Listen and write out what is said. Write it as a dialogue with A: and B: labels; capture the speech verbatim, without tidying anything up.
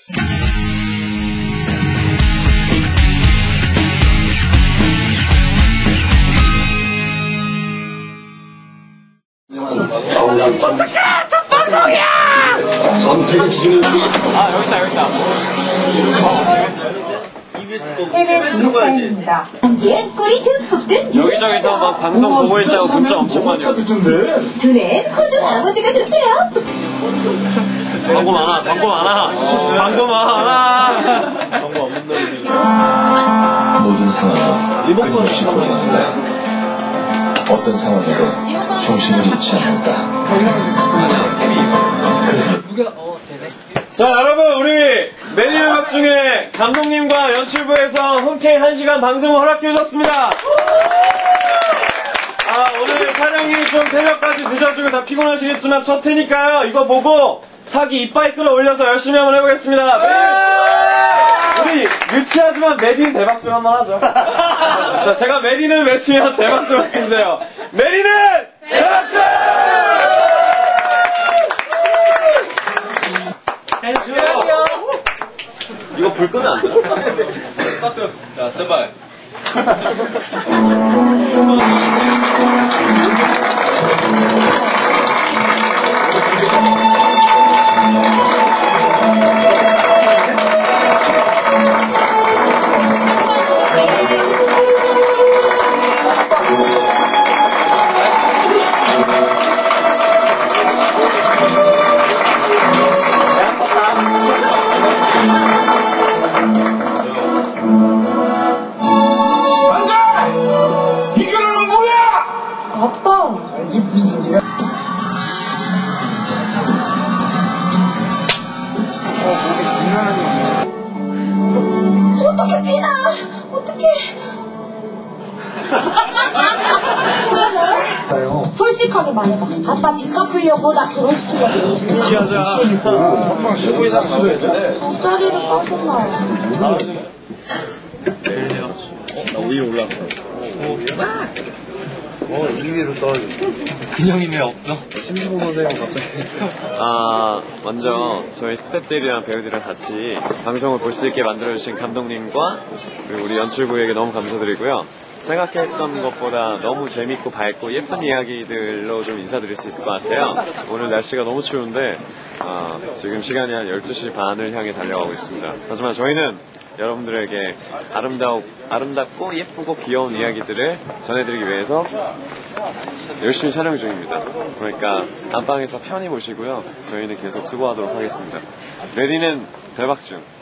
A: 어떡해! 첫 방송이야! 선택의 기준은 아 여기 있다 여기 있다.
B: 케이비에스 뉴스타임입니다. 한기의 꼬리 듬뿍 든
A: 여기저기서 막 방송 보고 있다고 문자 엄청 많이 왔어.
B: 두뇌 호주 아몬드가 좋대요.
A: 광고 많아 광고 많아 광고 많아. 광고 없는 놈이
C: 모든 상황은 끊임없이 돌아간다. 어떤 상황에도 중심을 잃지 않는다.
A: 자 여러분 우리 메리 음악 중에 감독님과 연출부에서 흔쾌히 한 시간 방송을 허락해 주셨습니다. 아 오늘 촬영이 좀 새벽까지 늦어지고 다 피곤하시겠지만 첫 테니까요 이거 보고 사기 이빠이 끌어올려서 열심히 한번 해보겠습니다. 우리 유치하지만 메리는 대박 좀 한번 하죠. 자 제가 메리는 외치면 대박 좀 해주세요. 메리는 대박 좀! 이거 불 끄면 안 되나? 스타트. 자, 스탠바이.
B: 어떻게 피나? 어떻게? 솔직하게 말해봐. 아빠 빚 갚으려고 나 결혼시키려고
A: 무시하자. 십 분 이상 쉬어야 돼.
B: 돗자리를 깎았나?
A: 나 위에 올라왔어.
D: 어, 이 위로 떨어졌어.
A: 근형이 왜 없어? 심심한 선생님 갑자기. 아, 먼저 저희 스태프들이랑 배우들이랑 같이 방송을 볼 수 있게 만들어주신 감독님과 그리고 우리 연출부에게 너무 감사드리고요. 생각했던 것보다 너무 재밌고 밝고 예쁜 이야기들로 좀 인사드릴 수 있을 것 같아요. 오늘 날씨가 너무 추운데 아, 지금 시간이 한 열두 시 반을 향해 달려가고 있습니다. 하지만 저희는 여러분들에게 아름다우, 아름답고 예쁘고 귀여운 이야기들을 전해드리기 위해서 열심히 촬영 중입니다. 그러니까 안방에서 편히 보시고요. 저희는 계속 수고하도록 하겠습니다. 메리는 대박 중.